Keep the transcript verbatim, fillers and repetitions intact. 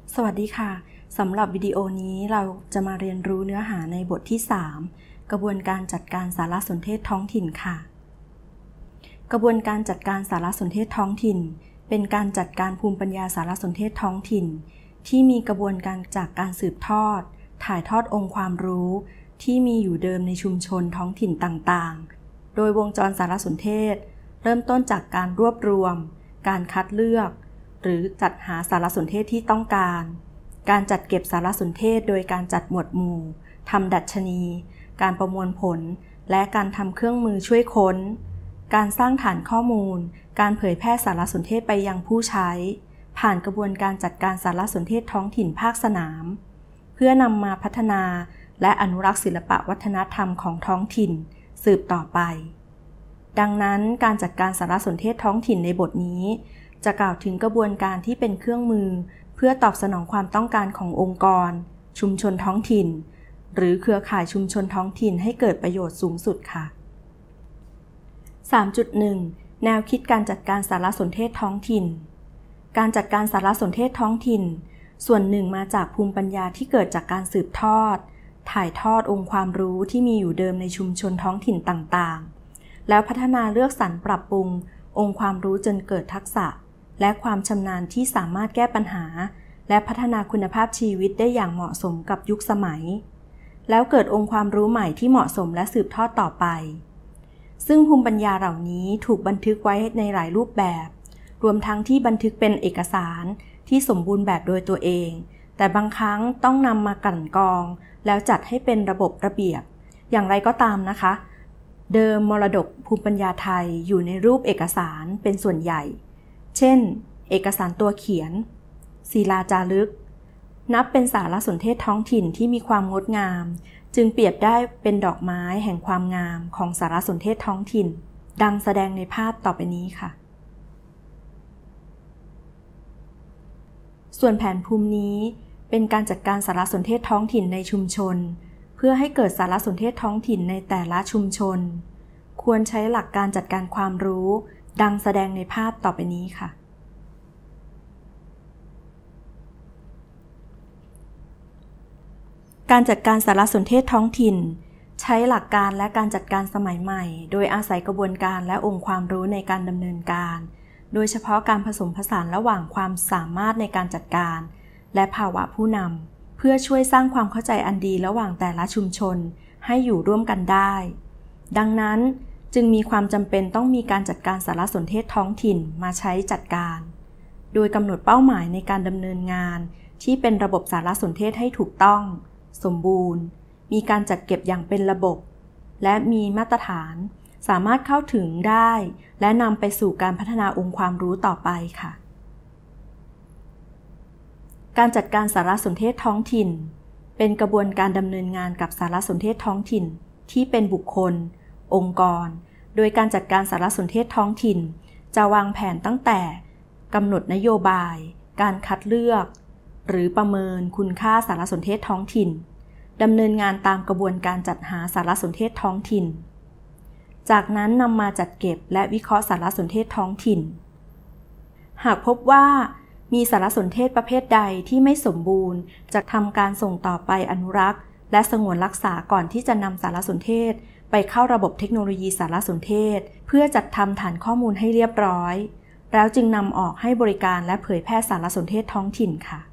สวัสดีค่ะสำหรับวิดีโอนี้เราจะมาเรียนรู้เนื้อหาในบทที่สามกระบวนการจัดการสารสนเทศท้องถิ่นค่ะกระบวนการจัดการสารสนเทศท้องถิ่นเป็นการจัดการภูมิปัญญาสารสนเทศท้องถิ่นที่มีกระบวนการจากการสืบทอดถ่ายทอดองค์ความรู้ที่มีอยู่เดิมในชุมชนท้องถิ่นต่างๆโดยวงจรสารสนเทศเริ่มต้นจากการรวบรวมการคัดเลือกหรือจัดหาสารสนเทศที่ต้องการการจัดเก็บสารสนเทศโดยการจัดหมวดหมู่ทำดัชนีการประมวลผลและการทำเครื่องมือช่วยค้นการสร้างฐานข้อมูลการเผยแพร่สารสนเทศไปยังผู้ใช้ผ่านกระบวนการจัดการสารสนเทศท้องถิ่นภาคสนามเพื่อนำมาพัฒนาและอนุรักษ์ศิลปะวัฒนธรรมของท้องถิ่นสืบต่อไปดังนั้นการจัดการสารสนเทศท้องถิ่นในบทนี้จะกล่าวถึงกระบวนการที่เป็นเครื่องมือเพื่อตอบสนองความต้องการขององค์กรชุมชนท้องถิ่นหรือเครือข่ายชุมชนท้องถิ่นให้เกิดประโยชน์สูงสุดค่ะ สามจุดหนึ่ง แนวคิดการจัดการสารสนเทศท้องถิ่นการจัดการสารสนเทศท้องถิ่นส่วนหนึ่งมาจากภูมิปัญญาที่เกิดจากการสืบทอดถ่ายทอดองค์ความรู้ที่มีอยู่เดิมในชุมชนท้องถิ่นต่างๆแล้วพัฒนาเลือกสรรปรับปรุงองค์ความรู้จนเกิดทักษะและความชำนาญที่สามารถแก้ปัญหาและพัฒนาคุณภาพชีวิตได้อย่างเหมาะสมกับยุคสมัยแล้วเกิดองค์ความรู้ใหม่ที่เหมาะสมและสืบทอดต่อไปซึ่งภูมิปัญญาเหล่านี้ถูกบันทึกไว้ในหลายรูปแบบรวมทั้งที่บันทึกเป็นเอกสารที่สมบูรณ์แบบโดยตัวเองแต่บางครั้งต้องนำมากลั่นกรองแล้วจัดให้เป็นระบบระเบียบอย่างไรก็ตามนะคะเดิมมรดกภูมิปัญญาไทยอยู่ในรูปเอกสารเป็นส่วนใหญ่เช่นเอกสารตัวเขียนศิลาจารึกนับเป็นสารสนเทศท้องถิ่นที่มีความงดงามจึงเปรียบได้เป็นดอกไม้แห่งความงามของสารสนเทศท้องถิ่นดังแสดงในภาพต่อไปนี้ค่ะส่วนแผนภูมินี้เป็นการจัดการสารสนเทศท้องถิ่นในชุมชนเพื่อให้เกิดสารสนเทศท้องถิ่นในแต่ละชุมชนควรใช้หลักการจัดการความรู้ดังแสดงในภาพต่อไปนี้ค่ะการจัดการสารสนเทศท้องถิ่นใช้หลักการและการจัดการสมัยใหม่โดยอาศัยกระบวนการและองค์ความรู้ในการดำเนินการโดยเฉพาะการผสมผสานระหว่างความสามารถในการจัดการและภาวะผู้นำเพื่อช่วยสร้างความเข้าใจอันดีระหว่างแต่ละชุมชนให้อยู่ร่วมกันได้ดังนั้นจึงมีความจำเป็นต้องมีการจัดการสารสนเทศท้องถิ่นมาใช้จัดการโดยกำหนดเป้าหมายในการดำเนินงานที่เป็นระบบสารสนเทศให้ถูกต้องสมบูรณ์มีการจัดเก็บอย่างเป็นระบบและมีมาตรฐานสามารถเข้าถึงได้และนำไปสู่การพัฒนาองค์ความรู้ต่อไปค่ะการจัดการสารสนเทศท้องถิ่นเป็นกระบวนการดำเนินงานกับสารสนเทศท้องถิ่นที่เป็นบุคคลองค์กรโดยการจัดการสารสนเทศท้องถิ่นจะวางแผนตั้งแต่กำหนดนโยบายการคัดเลือกหรือประเมินคุณค่าสารสนเทศท้องถิ่นดำเนินงานตามกระบวนการจัดหาสารสนเทศท้องถิ่นจากนั้นนำมาจัดเก็บและวิเคราะห์สารสนเทศท้องถิ่นหากพบว่ามีสารสนเทศประเภทใดที่ไม่สมบูรณ์จะทำการส่งต่อไปอนุรักษ์และสงวนรักษาก่อนที่จะนำสารสนเทศไปเข้าระบบเทคโนโลยีสารสนเทศเพื่อจัดทำฐานข้อมูลให้เรียบร้อยแล้วจึงนำออกให้บริการและเผยแพร่สารสนเทศท้องถิ่นค่ะ